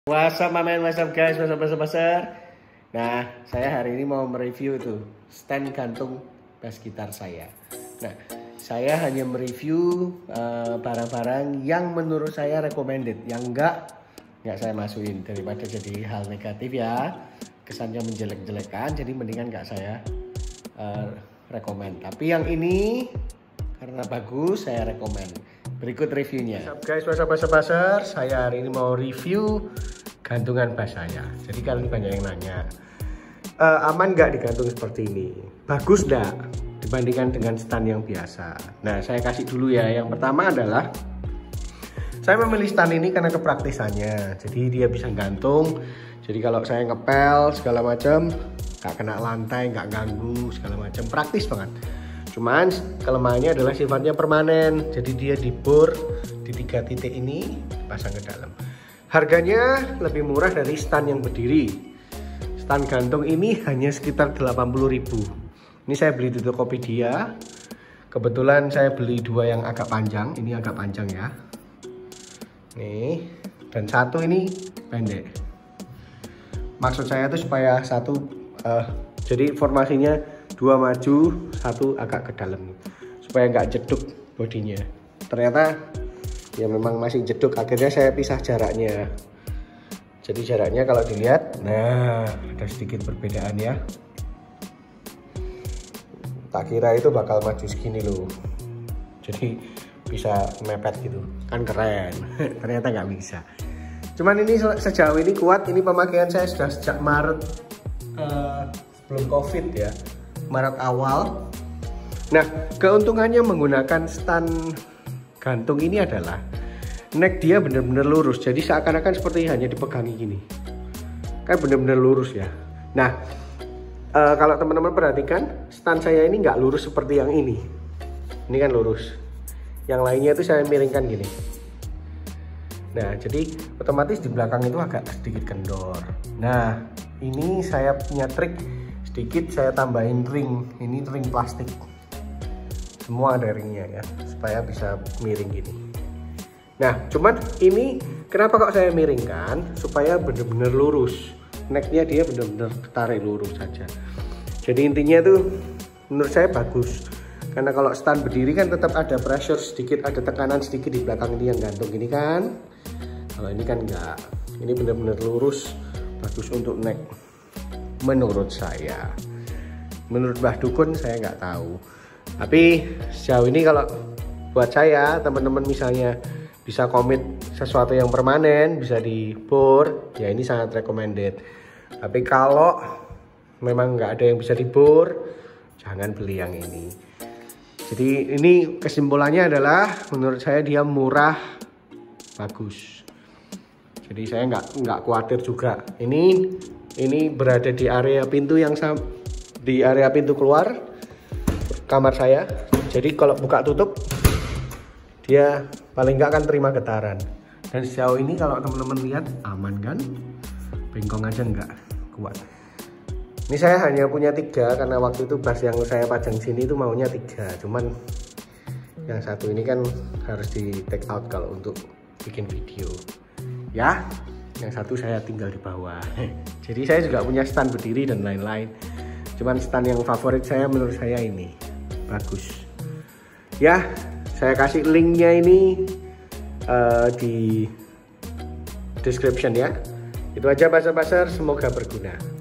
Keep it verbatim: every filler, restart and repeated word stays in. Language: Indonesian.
What's up, my man, what's up guys, what's up, what's up, what's up? Nah, saya hari ini mau mereview itu stand gantung bass gitar saya. Nah, saya hanya mereview barang-barang uh, yang menurut saya recommended. Yang enggak, enggak saya masukin daripada jadi hal negatif ya. Kesannya menjelek-jelekan, jadi mendingan enggak saya uh, rekomend. Tapi yang ini karena bagus, saya rekomend. Berikut reviewnya. What's up guys, what's up, what's up, what's up? Saya hari ini mau review gantungan bass saya. Jadi kalian banyak yang nanya, e, aman nggak digantung seperti ini? Bagus nggak dibandingkan dengan stand yang biasa? Nah, saya kasih dulu ya. Yang pertama adalah saya memilih stand ini karena kepraktisannya. Jadi dia bisa gantung. Jadi kalau saya ngepel segala macam, nggak kena lantai, nggak ganggu segala macam. Praktis banget. Cuman kelemahannya adalah sifatnya permanen. Jadi dia dibor di tiga titik ini, pasang ke dalam. Harganya lebih murah dari stand yang berdiri. Stand gantung ini hanya sekitar delapan puluh ribu. Ini saya beli di Tokopedia. Kebetulan saya beli dua yang agak panjang. Ini agak panjang ya. Nih, dan satu ini pendek. Maksud saya itu supaya satu uh, jadi formasinya dua maju, satu agak ke dalam, supaya nggak jeduk bodinya. Ternyata ya memang masih jeduk. Akhirnya saya pisah jaraknya. Jadi jaraknya kalau dilihat, nah ada sedikit perbedaan ya. Tak kira itu bakal maju segini loh. Jadi bisa mepet gitu, kan keren. Ternyata nggak bisa. Cuman ini sejauh ini kuat. Ini pemakaian saya sudah sejak Maret uh, sebelum COVID ya. Maret awal. Nah, keuntungannya menggunakan stand gantung ini adalah neck dia benar-benar lurus. Jadi seakan-akan seperti hanya dipegangi gini. Kan benar-benar lurus ya. Nah, e, kalau teman-teman perhatikan, stand saya ini nggak lurus seperti yang ini. Ini kan lurus. Yang lainnya itu saya miringkan gini. Nah, jadi otomatis di belakang itu agak sedikit kendor. Nah, ini saya punya trik sedikit, saya tambahin ring. Ini ring plastik. Semua ada ringnya ya, supaya bisa miring gini. Nah, cuman ini kenapa kok saya miringkan? Supaya benar-benar lurus. Necknya dia benar-benar tarik lurus saja. Jadi intinya tuh menurut saya bagus. Karena kalau stand berdiri kan tetap ada pressure sedikit, ada tekanan sedikit di belakang ini yang gantung gini kan. Kalau ini kan enggak. Ini benar-benar lurus, bagus untuk neck. Menurut saya. Menurut Mbah Dukun saya nggak tahu. Tapi sejauh ini kalau buat saya, teman-teman misalnya bisa komit sesuatu yang permanen, bisa dibor, ya ini sangat recommended. Tapi kalau memang nggak ada yang bisa dibor, jangan beli yang ini. Jadi ini kesimpulannya adalah menurut saya dia murah, bagus. Jadi saya nggak nggak khawatir juga. Ini ini berada di area pintu yang sam di area pintu keluar kamar saya. Jadi kalau buka tutup dia paling nggak akan terima getaran. Dan sejauh ini kalau teman-teman lihat aman kan, bengkong aja nggak kuat. Ini saya hanya punya tiga karena waktu itu bass yang saya pajang sini itu maunya tiga. Cuman yang satu ini kan harus di take out kalau untuk bikin video. Ya, yang satu saya tinggal di bawah. Jadi saya juga punya stand berdiri dan lain-lain. Cuman stand yang favorit saya menurut saya ini bagus. Ya, saya kasih linknya ini uh, di description ya. Itu aja, basar-basar, semoga berguna.